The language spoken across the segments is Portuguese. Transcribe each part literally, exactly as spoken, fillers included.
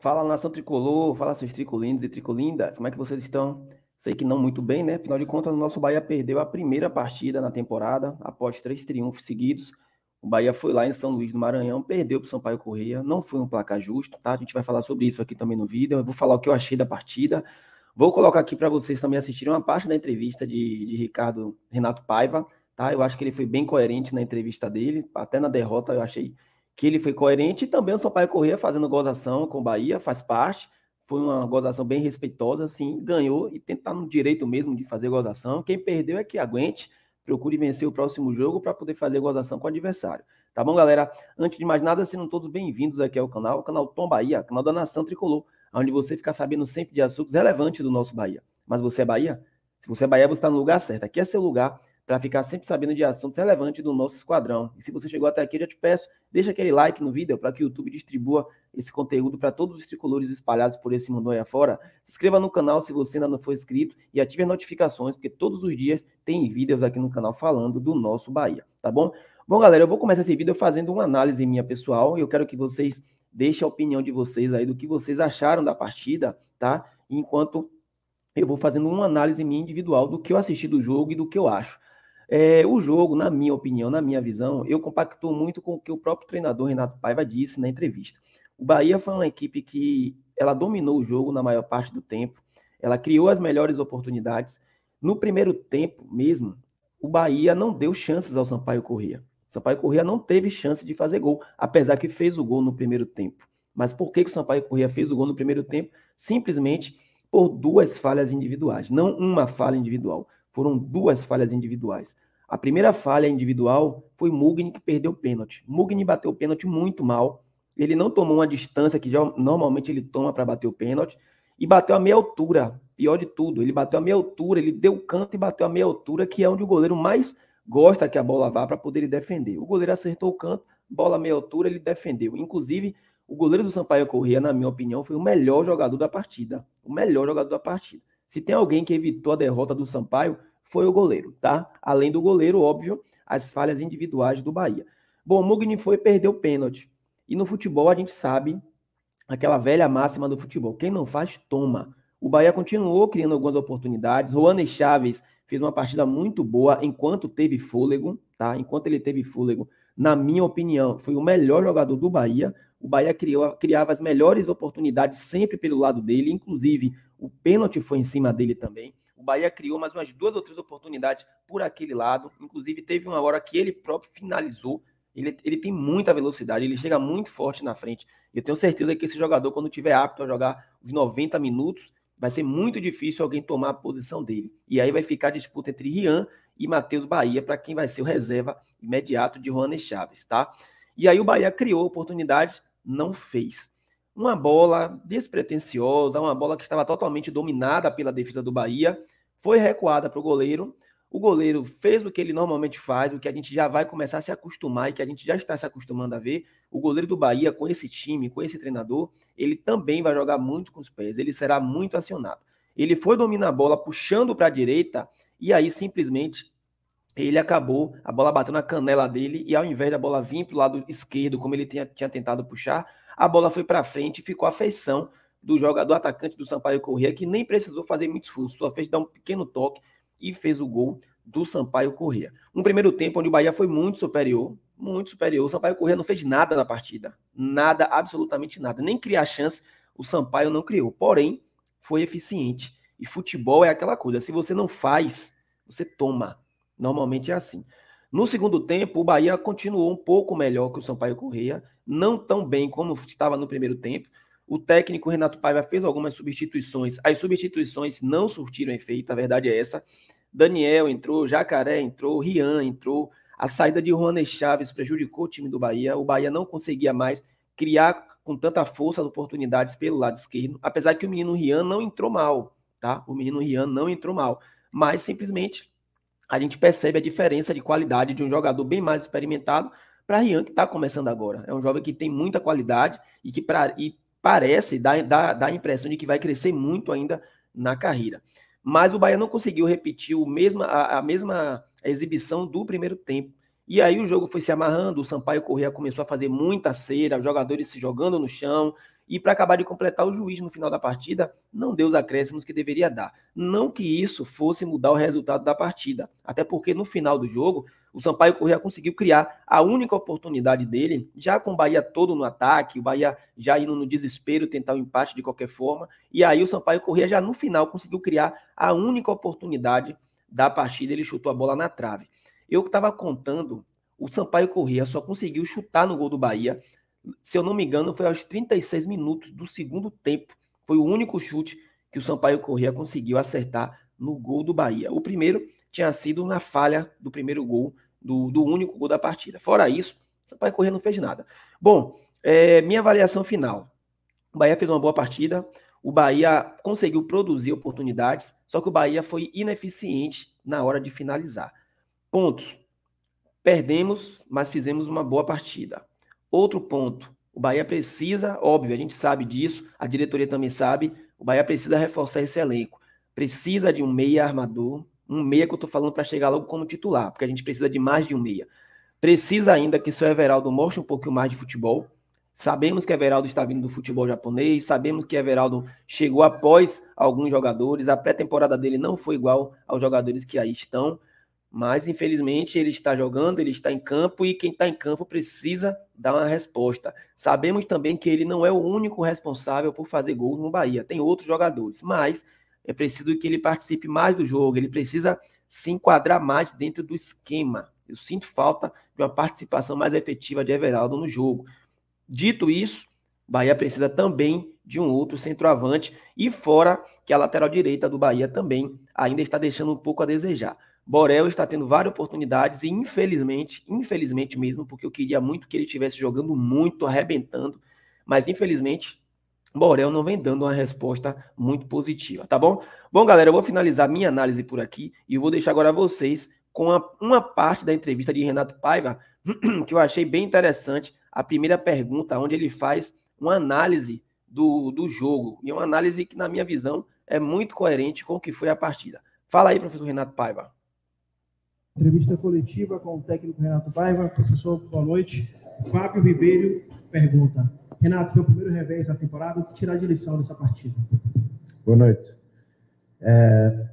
Fala, nação tricolor, fala seus tricolindos e tricolindas, como é que vocês estão? Sei que não muito bem, né? Afinal de contas, o nosso Bahia perdeu a primeira partida na temporada, após três triunfos seguidos. O Bahia foi lá em São Luís do Maranhão, perdeu para o Sampaio Corrêa, não foi um placar justo, tá? A gente vai falar sobre isso aqui também no vídeo, eu vou falar o que eu achei da partida. Vou colocar aqui para vocês também assistirem uma parte da entrevista de, de Ricardo Renato Paiva, tá? Eu acho que ele foi bem coerente na entrevista dele, até na derrota eu achei que ele foi coerente, e também o Sampaio Corrêa fazendo gozação com o Bahia, faz parte, foi uma gozação bem respeitosa, assim, ganhou e tentar no direito mesmo de fazer gozação. Quem perdeu é que aguente, procure vencer o próximo jogo para poder fazer gozação com o adversário. Tá bom, galera? Antes de mais nada, sejam todos bem-vindos aqui ao canal, o canal Tom Bahia, canal da Nação Tricolor, onde você fica sabendo sempre de assuntos relevantes do nosso Bahia. Mas você é Bahia? Se você é Bahia, você está no lugar certo. Aqui é seu lugar para ficar sempre sabendo de assuntos relevantes do nosso esquadrão. E se você chegou até aqui, eu já te peço, deixa aquele like no vídeo para que o YouTube distribua esse conteúdo para todos os tricolores espalhados por esse mundo aí afora. Se inscreva no canal se você ainda não for inscrito e ative as notificações, porque todos os dias tem vídeos aqui no canal falando do nosso Bahia, tá bom? Bom, galera, eu vou começar esse vídeo fazendo uma análise minha pessoal e eu quero que vocês deixem a opinião de vocês aí do que vocês acharam da partida, tá? Enquanto eu vou fazendo uma análise minha individual do que eu assisti do jogo e do que eu acho. É, o jogo, na minha opinião, na minha visão, eu compactuo muito com o que o próprio treinador Renato Paiva disse na entrevista. O Bahia foi uma equipe que ela dominou o jogo na maior parte do tempo, ela criou as melhores oportunidades. No primeiro tempo mesmo, o Bahia não deu chances ao Sampaio Corrêa. O Sampaio Corrêa não teve chance de fazer gol, apesar que fez o gol no primeiro tempo. Mas por que, que o Sampaio Corrêa fez o gol no primeiro tempo? Simplesmente por duas falhas individuais, não uma falha individual. Foram duas falhas individuais. A primeira falha individual foi Mugni, que perdeu o pênalti. Mugni bateu o pênalti muito mal. Ele não tomou uma distância que já, normalmente ele toma para bater o pênalti. E bateu a meia altura. Pior de tudo, ele bateu a meia altura, ele deu o canto e bateu a meia altura, que é onde o goleiro mais gosta que a bola vá para poder ele defender. O goleiro acertou o canto, bola a meia altura, ele defendeu. Inclusive, o goleiro do Sampaio Corrêa, na minha opinião, foi o melhor jogador da partida. O melhor jogador da partida. Se tem alguém que evitou a derrota do Sampaio, foi o goleiro, tá? Além do goleiro, óbvio, as falhas individuais do Bahia. Bom, o Mugni foi perder o pênalti. E no futebol a gente sabe aquela velha máxima do futebol: quem não faz, toma. O Bahia continuou criando algumas oportunidades. Juan Chaves fez uma partida muito boa enquanto teve fôlego, tá? Enquanto ele teve fôlego, na minha opinião, foi o melhor jogador do Bahia. O Bahia criou, criava as melhores oportunidades sempre pelo lado dele, inclusive o pênalti foi em cima dele também. O Bahia criou mais umas duas ou três oportunidades por aquele lado, inclusive teve uma hora que ele próprio finalizou. Ele, ele tem muita velocidade, ele chega muito forte na frente. Eu tenho certeza que esse jogador, quando tiver apto a jogar os noventa minutos, vai ser muito difícil alguém tomar a posição dele. E aí vai ficar a disputa entre Rian e Matheus Bahia para quem vai ser o reserva imediato de Juan Chaves, tá? E aí o Bahia criou oportunidades, não fez. Uma bola despretensiosa, uma bola que estava totalmente dominada pela defesa do Bahia, foi recuada para o goleiro. O goleiro fez o que ele normalmente faz, o que a gente já vai começar a se acostumar e que a gente já está se acostumando a ver. O goleiro do Bahia, com esse time, com esse treinador, ele também vai jogar muito com os pés, ele será muito acionado. Ele foi dominar a bola puxando para a direita e aí simplesmente ele acabou, a bola bateu na canela dele e ao invés da bola vir para o lado esquerdo, como ele tinha, tinha tentado puxar, a bola foi para frente e ficou a feição do jogador atacante do Sampaio Corrêa, que nem precisou fazer muito esforço, só fez dar um pequeno toque e fez o gol do Sampaio Corrêa. Um primeiro tempo onde o Bahia foi muito superior, muito superior. O Sampaio Corrêa não fez nada na partida, nada, absolutamente nada. Nem criar chance, o Sampaio não criou. Porém, foi eficiente. E futebol é aquela coisa, se você não faz, você toma. Normalmente é assim. No segundo tempo, o Bahia continuou um pouco melhor que o Sampaio Corrêa, não tão bem como estava no primeiro tempo. O técnico Renato Paiva fez algumas substituições. As substituições não surtiram efeito, a verdade é essa. Daniel entrou, Jacaré entrou, Rian entrou. A saída de Juan Chaves prejudicou o time do Bahia. O Bahia não conseguia mais criar com tanta força as oportunidades pelo lado esquerdo, apesar que o menino Rian não entrou mal, tá? O menino Rian não entrou mal, mas simplesmente a gente percebe a diferença de qualidade de um jogador bem mais experimentado para Rian, que está começando agora. É um jovem que tem muita qualidade e que pra, e parece, dá, dá, dá a impressão de que vai crescer muito ainda na carreira. Mas o Bahia não conseguiu repetir o mesma, a, a mesma exibição do primeiro tempo. E aí o jogo foi se amarrando, o Sampaio Corrêa começou a fazer muita cera, os jogadores se jogando no chão, E para acabar de completar, o juiz no final da partida não deu os acréscimos que deveria dar. Não que isso fosse mudar o resultado da partida, até porque no final do jogo, o Sampaio Corrêa conseguiu criar a única oportunidade dele, já com o Bahia todo no ataque, o Bahia já indo no desespero, tentar o empate de qualquer forma, e aí o Sampaio Corrêa já no final conseguiu criar a única oportunidade da partida, ele chutou a bola na trave. Eu estava contando, o Sampaio Corrêa só conseguiu chutar no gol do Bahia, se eu não me engano, foi aos trinta e seis minutos do segundo tempo. Foi o único chute que o Sampaio Corrêa conseguiu acertar no gol do Bahia. O primeiro tinha sido na falha do primeiro gol, do, do único gol da partida. Fora isso, o Sampaio Corrêa não fez nada. Bom, é, minha avaliação final. O Bahia fez uma boa partida, o Bahia conseguiu produzir oportunidades, só que o Bahia foi ineficiente na hora de finalizar. Pontos. Perdemos, mas fizemos uma boa partida. Outro ponto, o Bahia precisa, óbvio, a gente sabe disso, a diretoria também sabe, o Bahia precisa reforçar esse elenco. Precisa de um meia armador, um meia que eu tô falando para chegar logo como titular, porque a gente precisa de mais de um meia. Precisa ainda que o seu Everaldo mostre um pouquinho mais de futebol. Sabemos que Everaldo está vindo do futebol japonês, sabemos que Everaldo chegou após alguns jogadores, a pré-temporada dele não foi igual aos jogadores que aí estão, mas infelizmente ele está jogando, ele está em campo e quem está em campo precisa dar uma resposta. Sabemos também que ele não é o único responsável por fazer gols no Bahia, tem outros jogadores, mas é preciso que ele participe mais do jogo, ele precisa se enquadrar mais dentro do esquema. Eu sinto falta de uma participação mais efetiva de Everaldo no jogo. Dito isso, Bahia precisa também de um outro centroavante e fora que a lateral direita do Bahia também ainda está deixando um pouco a desejar. Borel está tendo várias oportunidades e infelizmente, infelizmente mesmo, porque eu queria muito que ele estivesse jogando muito, arrebentando, mas infelizmente Borel não vem dando uma resposta muito positiva, tá bom? Bom, galera, eu vou finalizar minha análise por aqui e eu vou deixar agora vocês com a, uma parte da entrevista de Renato Paiva que eu achei bem interessante, a primeira pergunta, onde ele faz uma análise do, do jogo, e uma análise que, na minha visão, é muito coerente com o que foi a partida. Fala aí, professor Renato Paiva. Entrevista coletiva com o técnico Renato Paiva. Professor, boa noite. Fábio Ribeiro pergunta: Renato, foi o primeiro revés da temporada, o que tirar de lição dessa partida? Boa noite. É...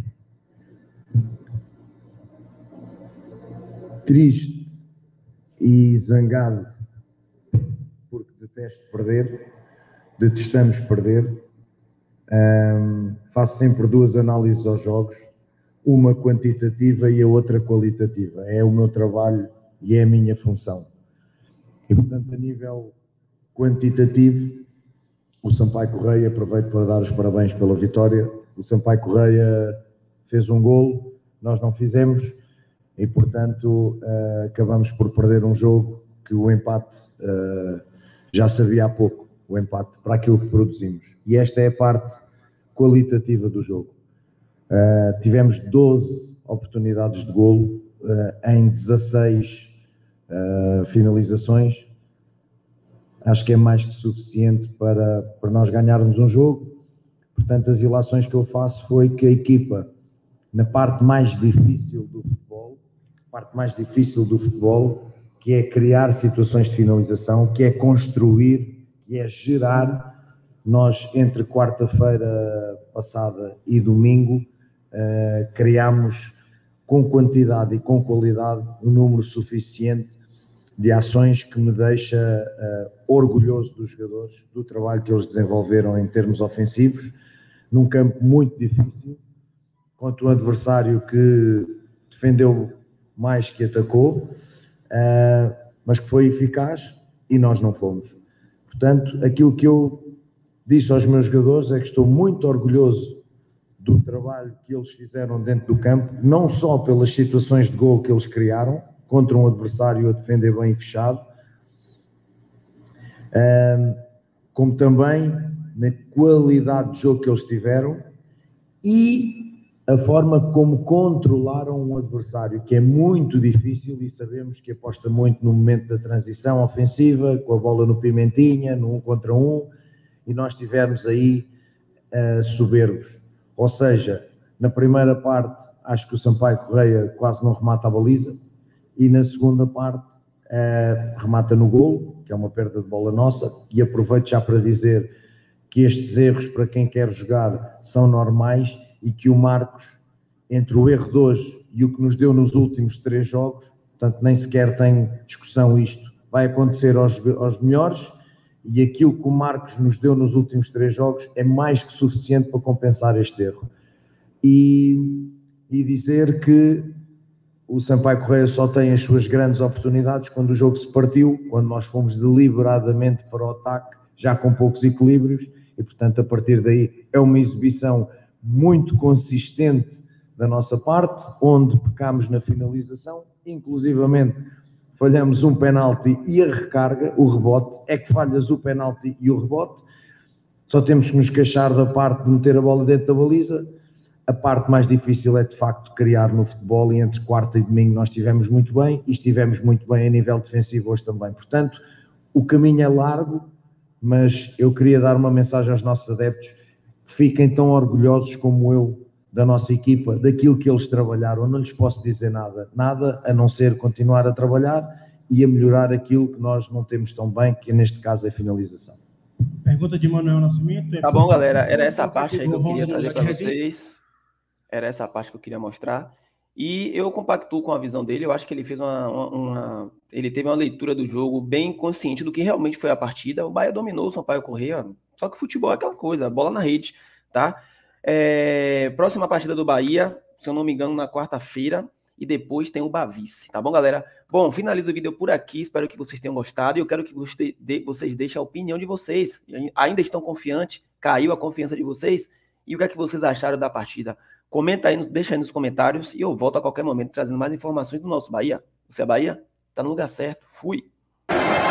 Triste e zangado, porque detesto perder, detestamos perder. Um, faço sempre duas análises aos jogos, uma quantitativa e a outra qualitativa. É o meu trabalho e é a minha função. E, portanto, a nível quantitativo, o Sampaio Corrêa, aproveito para dar os parabéns pela vitória. O Sampaio Corrêa fez um golo, nós não fizemos, e, portanto, uh, acabamos por perder um jogo que o empate uh, já sabia há pouco, o empate para aquilo que produzimos. E esta é a parte qualitativa do jogo. Uh, tivemos doze oportunidades de golo uh, em dezasseis uh, finalizações. Acho que é mais que suficiente para, para nós ganharmos um jogo. Portanto, as ilações que eu faço foi que a equipa, na parte mais difícil do futebol, parte mais difícil do futebol, que é criar situações de finalização, que é construir, que é gerar. Nós, entre quarta-feira passada e domingo, uh, criámos com quantidade e com qualidade um número suficiente de ações que me deixa uh, orgulhoso dos jogadores, do trabalho que eles desenvolveram em termos ofensivos, num campo muito difícil, contra um adversário que defendeu mais que atacou, uh, mas que foi eficaz e nós não fomos. Portanto, aquilo que eu disse aos meus jogadores é que estou muito orgulhoso do trabalho que eles fizeram dentro do campo, não só pelas situações de gol que eles criaram, contra um adversário a defender bem fechado, uh, como também na qualidade de jogo que eles tiveram e a forma como controlaram um adversário, que é muito difícil e sabemos que aposta muito no momento da transição ofensiva, com a bola no pimentinha, no um contra um, e nós tivemos aí uh, soberbos. Ou seja, na primeira parte, acho que o Sampaio Corrêa quase não remata a baliza, e na segunda parte, uh, remata no golo, porque é uma perda de bola nossa, e aproveito já para dizer que estes erros, para quem quer jogar, são normais e que o Marcos, entre o erro de hoje e o que nos deu nos últimos três jogos, portanto nem sequer tem discussão isto, vai acontecer aos, aos melhores, e aquilo que o Marcos nos deu nos últimos três jogos é mais que suficiente para compensar este erro. E, e dizer que o Sampaio Corrêa só tem as suas grandes oportunidades quando o jogo se partiu, quando nós fomos deliberadamente para o ataque, já com poucos equilíbrios, e portanto a partir daí é uma exibição muito consistente da nossa parte, onde pecámos na finalização, inclusivamente falhamos um penalti e a recarga, o rebote, é que falhas o penalti e o rebote, só temos que nos queixar da parte de meter a bola dentro da baliza. A parte mais difícil é de facto criar no futebol, e entre quarta e domingo nós estivemos muito bem e estivemos muito bem a nível defensivo hoje também. Portanto, o caminho é largo, mas eu queria dar uma mensagem aos nossos adeptos: fiquem tão orgulhosos como eu da nossa equipa, daquilo que eles trabalharam. Eu não lhes posso dizer nada, nada a não ser continuar a trabalhar e a melhorar aquilo que nós não temos tão bem, que neste caso é a finalização. Pergunta de Manuel Nascimento. Tá bom, galera, era essa parte aí que eu queria trazer para vocês. Era essa parte que eu queria mostrar. E eu compactuo com a visão dele. Eu acho que ele fez uma, uma, uma... Ele teve uma leitura do jogo bem consciente do que realmente foi a partida. O Bahia dominou o Sampaio Corrêa. Só que futebol é aquela coisa, bola na rede, tá? É... Próxima partida do Bahia, se eu não me engano, na quarta-feira. E depois tem o Bavice, tá bom, galera? Bom, finalizo o vídeo por aqui. Espero que vocês tenham gostado. E eu quero que vocês deixem a opinião de vocês. Ainda estão confiantes? Caiu a confiança de vocês? E o que é que vocês acharam da partida? Comenta aí, deixa aí nos comentários e eu volto a qualquer momento trazendo mais informações do nosso Bahia. Você é Bahia? Tá no lugar certo. Fui!